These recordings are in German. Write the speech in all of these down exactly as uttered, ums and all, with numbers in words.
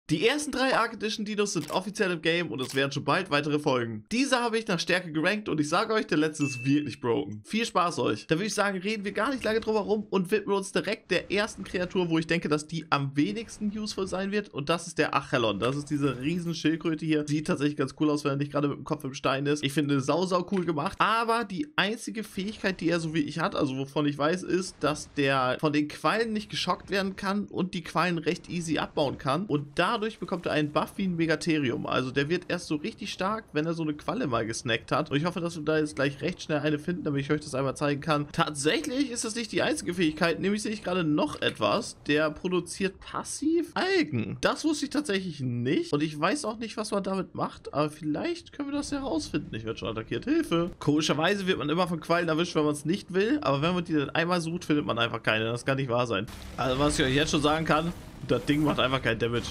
Die ersten drei Arc Edition Dinos sind offiziell im Game und es werden schon bald weitere folgen. Diese habe ich nach Stärke gerankt und ich sage euch, der letzte ist wirklich broken. Viel Spaß euch. Da würde ich sagen, reden wir gar nicht lange drum herum und widmen uns direkt der ersten Kreatur, wo ich denke, dass die am wenigsten useful sein wird, und das ist der Achelon. Das ist diese riesen Schildkröte hier. Sieht tatsächlich ganz cool aus, wenn er nicht gerade mit dem Kopf im Stein ist. Ich finde sau, sau cool gemacht. Aber die einzige Fähigkeit, die er so wie ich hat, also wovon ich weiß, ist, dass der von den Quallen nicht geschockt werden kann und die Quallen recht easy abbauen kann. Und dadurch bekommt er einen Buff wie ein Megatherium. Also der wird erst so richtig stark, wenn er so eine Qualle mal gesnackt hat. Und ich hoffe, dass wir da jetzt gleich recht schnell eine finden, damit ich euch das einmal zeigen kann. Tatsächlich ist das nicht die einzige Fähigkeit, nämlich sehe ich gerade noch etwas. Der produziert passiv Algen. Das wusste ich tatsächlich nicht. Und ich weiß auch nicht, was man damit macht. Aber vielleicht können wir das herausfinden. Ich werde schon attackiert. Hilfe! Komischerweise wird man immer von Quallen erwischt, wenn man es nicht will. Aber wenn man die dann einmal sucht, findet man einfach keine. Das kann nicht wahr sein. Also was ich euch jetzt schon sagen kann, das Ding macht einfach kein Damage.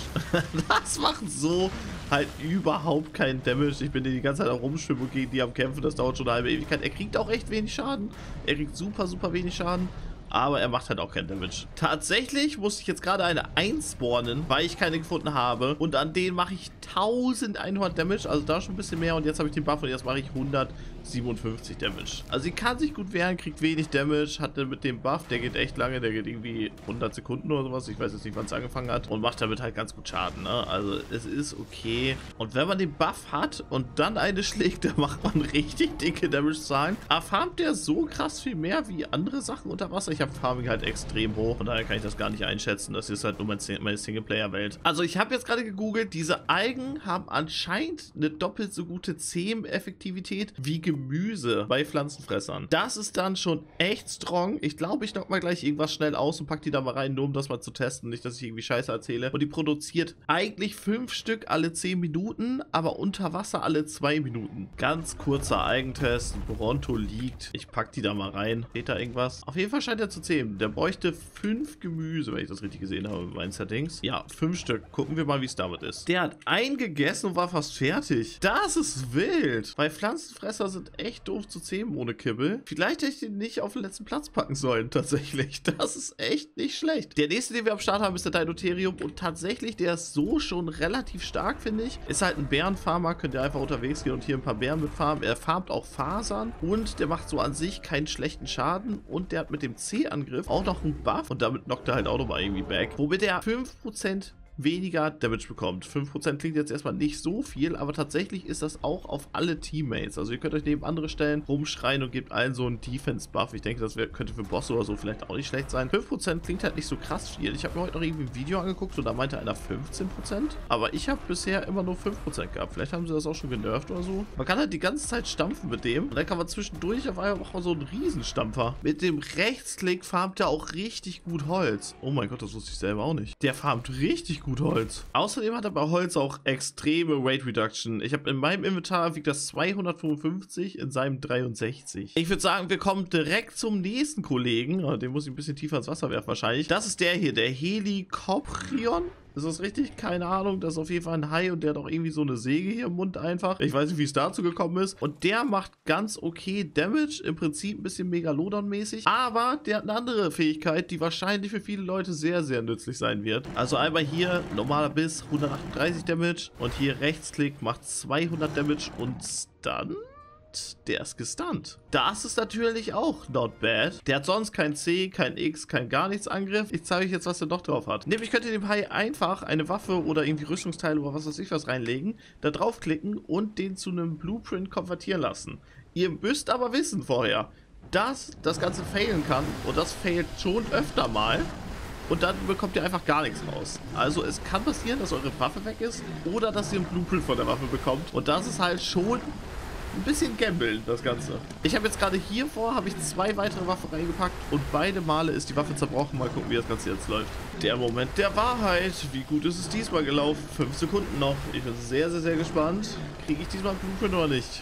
Das macht so halt überhaupt keinen Damage. Ich bin die ganze Zeit auch rumschwimmen und gegen die am Kämpfen. Das dauert schon eine halbe Ewigkeit. Er kriegt auch echt wenig Schaden. Er kriegt super, super wenig Schaden. Aber er macht halt auch keinen Damage. Tatsächlich musste ich jetzt gerade eine einspawnen, weil ich keine gefunden habe. Und an denen mache ich elfhundert Damage. Also da schon ein bisschen mehr. Und jetzt habe ich den Buff und jetzt mache ich hundertsiebenundfünfzig Damage. Also sie kann sich gut wehren, kriegt wenig Damage. Hatte mit dem Buff, der geht echt lange. Der geht irgendwie hundert Sekunden oder sowas. Ich weiß jetzt nicht, wann es angefangen hat. Und macht damit halt ganz gut Schaden. Ne? Also es ist okay. Und wenn man den Buff hat und dann eine schlägt, dann macht man richtig dicke Damage-Zahlen. Aber farmt der so krass viel mehr wie andere Sachen unter Wasser? Ich habe Farming halt extrem hoch. Von daher kann ich das gar nicht einschätzen. Das ist halt nur mein, meine Singleplayer-Welt. Also ich habe jetzt gerade gegoogelt. Diese Algen haben anscheinend eine doppelt so gute Zähm-Effektivität wie Gemüse bei Pflanzenfressern. Das ist dann schon echt strong. Ich glaube, ich knock mal gleich irgendwas schnell aus und pack die da mal rein, nur um das mal zu testen. Nicht, dass ich irgendwie Scheiße erzähle. Und die produziert eigentlich fünf Stück alle zehn Minuten, aber unter Wasser alle zwei Minuten. Ganz kurzer Eigentest. Bronto liegt. Ich pack die da mal rein. Steht da irgendwas? Auf jeden Fall scheint er zu zähmen. Der bräuchte fünf Gemüse, wenn ich das richtig gesehen habe mit meinen Settings. Ja, fünf Stück. Gucken wir mal, wie es damit ist. Der hat einen gegessen und war fast fertig. Das ist wild. Weil Pflanzenfresser sind echt doof zu zähmen ohne Kibbel. Vielleicht hätte ich den nicht auf den letzten Platz packen sollen, tatsächlich. Das ist echt nicht schlecht. Der nächste, den wir am Start haben, ist der Dinotherium. Und tatsächlich, der ist so schon relativ stark, finde ich. Ist halt ein Bärenfarmer. Könnt ihr einfach unterwegs gehen und hier ein paar Bären mit farmen. Er farmt auch Fasern. Und der macht so an sich keinen schlechten Schaden. Und der hat mit dem C-Angriff auch noch einen Buff. Und damit knockt er halt auch nochmal irgendwie back. Womit er fünf Prozent weniger Damage bekommt. fünf Prozent klingt jetzt erstmal nicht so viel, aber tatsächlich ist das auch auf alle Teammates. Also ihr könnt euch neben andere Stellen rumschreien und gebt allen so einen Defense-Buff. Ich denke, das wär, könnte für Boss oder so vielleicht auch nicht schlecht sein. fünf Prozent klingt halt nicht so krass viel. Ich habe mir heute noch irgendwie ein Video angeguckt und da meinte einer fünfzehn Prozent. Aber ich habe bisher immer nur fünf Prozent gehabt. Vielleicht haben sie das auch schon genervt oder so. Man kann halt die ganze Zeit stampfen mit dem. Und dann kann man zwischendurch auf einmal auch mal so einen Riesenstampfer. Mit dem Rechtsklick farmt er auch richtig gut Holz. Oh mein Gott, das wusste ich selber auch nicht. Der farmt richtig gut Holz. Außerdem hat er bei Holz auch extreme Weight Reduction. Ich habe in meinem Inventar wiegt das zweihundertfünfundfünfzig, in seinem dreiundsechzig. Ich würde sagen, wir kommen direkt zum nächsten Kollegen. Den muss ich ein bisschen tiefer ins Wasser werfen wahrscheinlich. Das ist der hier, der Helicoprion. Ist das richtig? Keine Ahnung. Das ist auf jeden Fall ein Hai und der hat auch irgendwie so eine Säge hier im Mund einfach. Ich weiß nicht, wie es dazu gekommen ist. Und der macht ganz okay Damage. Im Prinzip ein bisschen Megalodon-mäßig. Aber der hat eine andere Fähigkeit, die wahrscheinlich für viele Leute sehr, sehr nützlich sein wird. Also einmal hier normaler Biss, hundertachtunddreißig Damage. Und hier Rechtsklick macht zweihundert Damage und Stun. Der ist gestunt. Das ist natürlich auch not bad. Der hat sonst kein C, kein X, kein gar nichts Angriff. Ich zeige euch jetzt, was er noch drauf hat. Nämlich könnt ihr dem Hai einfach eine Waffe oder irgendwie Rüstungsteile oder was weiß ich was reinlegen, da draufklicken und den zu einem Blueprint konvertieren lassen. Ihr müsst aber wissen vorher, dass das Ganze failen kann und das failt schon öfter mal. Und dann bekommt ihr einfach gar nichts raus. Also es kann passieren, dass eure Waffe weg ist oder dass ihr einen Blueprint von der Waffe bekommt. Und das ist halt schon ein bisschen gambeln, das Ganze. Ich habe jetzt gerade hier vor, habe ich zwei weitere Waffen reingepackt und beide Male ist die Waffe zerbrochen. Mal gucken, wie das Ganze jetzt läuft. Der Moment der Wahrheit. Wie gut ist es diesmal gelaufen? Fünf Sekunden noch. Ich bin sehr, sehr, sehr gespannt. Kriege ich diesmal einen Blueprint oder nicht?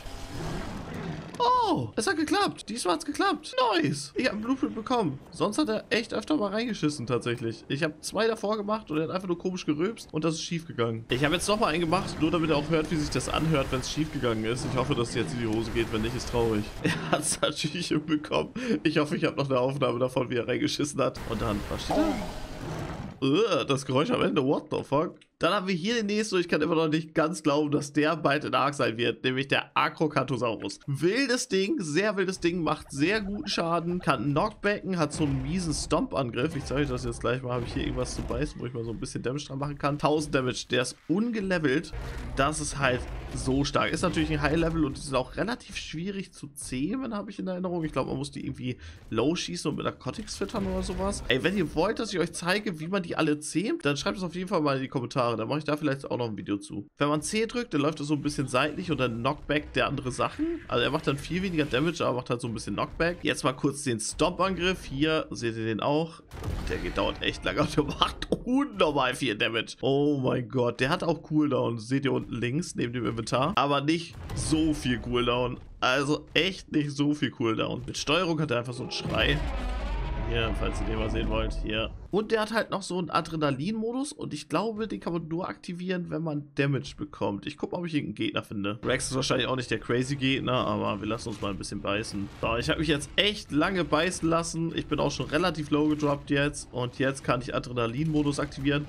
Oh, es hat geklappt. Diesmal hat es geklappt. Nice. Ich habe einen Blueprint bekommen. Sonst hat er echt öfter mal reingeschissen tatsächlich. Ich habe zwei davor gemacht und er hat einfach nur komisch gerülpst und das ist schief gegangen. Ich habe jetzt nochmal einen gemacht, nur damit er auch hört, wie sich das anhört, wenn es schief gegangen ist. Ich hoffe, dass es jetzt in die Hose geht. Wenn nicht, ist traurig. Er hat es natürlich hinbekommen. Ich hoffe, ich habe noch eine Aufnahme davon, wie er reingeschissen hat. Und dann, was steht da? Uh, das Geräusch am Ende. What the fuck? Dann haben wir hier den nächsten, und ich kann immer noch nicht ganz glauben, dass der bald in Arc sein wird, nämlich der Acrocanthosaurus. Wildes Ding, sehr wildes Ding, macht sehr guten Schaden, kann Knockbacken, hat so einen miesen Stomp-Angriff. Ich zeige euch das jetzt gleich mal, habe ich hier irgendwas zu beißen, wo ich mal so ein bisschen Damage dran machen kann. tausend Damage, der ist ungelevelt. Das ist halt so stark. Ist natürlich ein High-Level und die sind auch relativ schwierig zu zähmen, habe ich in Erinnerung. Ich glaube, man muss die irgendwie low schießen und mit Narcotics füttern oder sowas. Ey, wenn ihr wollt, dass ich euch zeige, wie man die alle zähmt, dann schreibt es auf jeden Fall mal in die Kommentare. Dann mache ich da vielleicht auch noch ein Video zu. Wenn man C drückt, dann läuft er so ein bisschen seitlich und dann Knockback der andere Sachen. Also er macht dann viel weniger Damage, aber macht halt so ein bisschen Knockback. Jetzt mal kurz den Stomp-Angriff. Hier seht ihr den auch. Der geht, dauert echt lange und der macht unnormal viel Damage. Oh mein Gott, der hat auch Cooldown. Seht ihr unten links neben dem Inventar. Aber nicht so viel Cooldown. Also echt nicht so viel Cooldown. Mit Steuerung hat er einfach so einen Schrei. Hier, falls ihr den mal sehen wollt, hier. Und der hat halt noch so einen Adrenalin-Modus und ich glaube, den kann man nur aktivieren, wenn man Damage bekommt. Ich gucke mal, ob ich irgendeinen Gegner finde. Rex ist wahrscheinlich auch nicht der crazy Gegner, aber wir lassen uns mal ein bisschen beißen. So, ich habe mich jetzt echt lange beißen lassen. Ich bin auch schon relativ low gedroppt jetzt und jetzt kann ich Adrenalin-Modus aktivieren.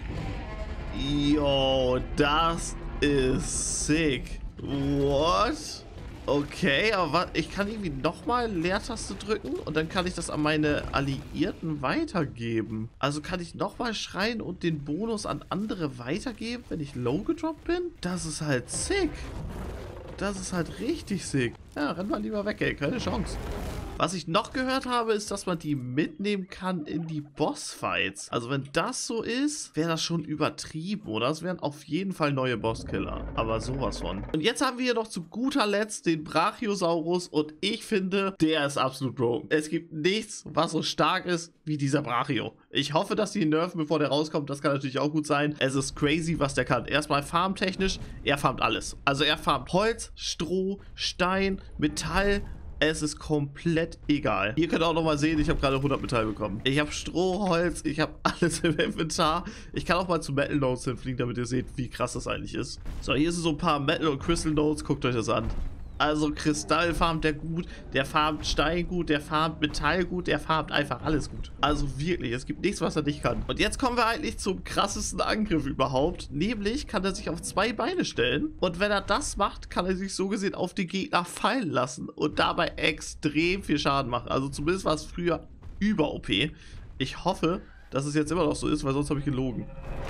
Yo, das ist sick. What? Okay, aber ich kann irgendwie nochmal Leertaste drücken und dann kann ich das an meine Alliierten weitergeben. Also kann ich nochmal schreien und den Bonus an andere weitergeben, wenn ich low gedroppt bin? Das ist halt sick. Das ist halt richtig sick. Ja, renn mal lieber weg, ey. Keine Chance. Was ich noch gehört habe, ist, dass man die mitnehmen kann in die Bossfights. Also wenn das so ist, wäre das schon übertrieben, oder? Das wären auf jeden Fall neue Bosskiller. Aber sowas von. Und jetzt haben wir hier noch zu guter Letzt den Brachiosaurus und ich finde, der ist absolut broken. Es gibt nichts, was so stark ist wie dieser Brachio. Ich hoffe, dass die ihn nerven, bevor der rauskommt. Das kann natürlich auch gut sein. Es ist crazy, was der kann. Erstmal farmtechnisch, er farmt alles. Also er farmt Holz, Stroh, Stein, Metall. Es ist komplett egal. Ihr könnt auch noch mal sehen, ich habe gerade hundert Metall bekommen. Ich habe Stroh, Holz, ich habe alles im Inventar. Ich kann auch mal zu Metal Nodes hinfliegen, damit ihr seht, wie krass das eigentlich ist. So, hier sind so ein paar Metal und Crystal Nodes. Guckt euch das an. Also Kristall farmt der gut, der farmt Stein gut, der farmt Metall gut, der farmt einfach alles gut. Also wirklich, es gibt nichts, was er nicht kann. Und jetzt kommen wir eigentlich zum krassesten Angriff überhaupt. Nämlich kann er sich auf zwei Beine stellen. Und wenn er das macht, kann er sich so gesehen auf die Gegner fallen lassen. Und dabei extrem viel Schaden machen. Also zumindest war es früher über O P. Ich hoffe, dass es jetzt immer noch so ist, weil sonst habe ich gelogen.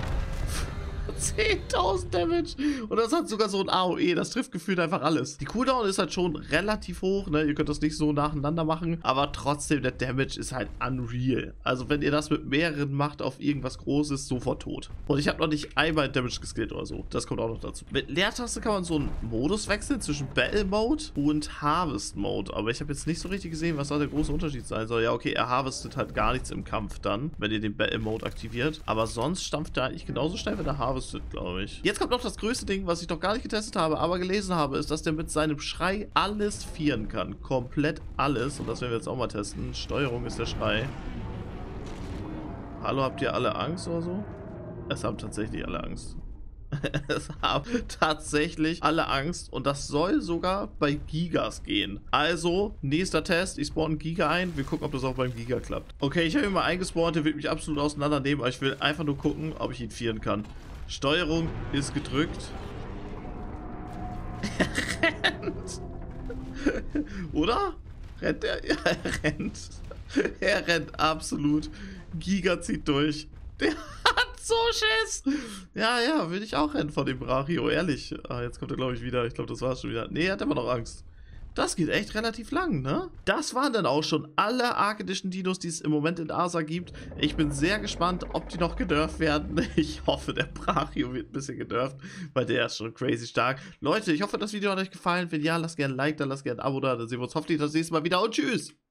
zehntausend Damage. Und das hat sogar so ein A O E. Das trifft gefühlt einfach alles. Die Cooldown ist halt schon relativ hoch, ne? Ihr könnt das nicht so nacheinander machen. Aber trotzdem, der Damage ist halt unreal. Also wenn ihr das mit mehreren macht auf irgendwas Großes, sofort tot. Und ich habe noch nicht einmal Damage geskillt oder so. Das kommt auch noch dazu. Mit Leertaste kann man so einen Modus wechseln zwischen Battle Mode und Harvest Mode. Aber ich habe jetzt nicht so richtig gesehen, was da der große Unterschied sein soll. Ja, okay, er harvestet halt gar nichts im Kampf dann, wenn ihr den Battle Mode aktiviert. Aber sonst stampft er eigentlich genauso schnell, wenn er harvestet, glaube ich. Jetzt kommt noch das größte Ding, was ich noch gar nicht getestet habe, aber gelesen habe, ist, dass der mit seinem Schrei alles vieren kann. Komplett alles. Und das werden wir jetzt auch mal testen. Steuerung ist der Schrei. Hallo, habt ihr alle Angst oder so? Es haben tatsächlich alle Angst. Es haben tatsächlich alle Angst und das soll sogar bei Gigas gehen. Also, nächster Test, ich spawn einen Giga ein, wir gucken, ob das auch beim Giga klappt. Okay, ich habe ihn mal eingespawnt, der wird mich absolut auseinandernehmen, aber ich will einfach nur gucken, ob ich ihn vieren kann. Steuerung ist gedrückt. Er rennt. Oder? Rennt er? Ja, er rennt. Er rennt absolut. Giga zieht durch. Der hat so Schiss. Ja, ja, will ich auch rennen von dem Brachio, ehrlich. Ah, jetzt kommt er, glaube ich, wieder. Ich glaube, das war's schon wieder. Nee, er hat immer noch Angst. Das geht echt relativ lang, ne? Das waren dann auch schon alle Arc Edition Dinos, die es im Moment in Arsa gibt. Ich bin sehr gespannt, ob die noch genervt werden. Ich hoffe, der Brachio wird ein bisschen genervt, weil der ist schon crazy stark. Leute, ich hoffe, das Video hat euch gefallen. Wenn ja, lasst gerne ein Like da, lasst gerne ein Abo da. Dann sehen wir uns hoffentlich das nächste Mal wieder und tschüss!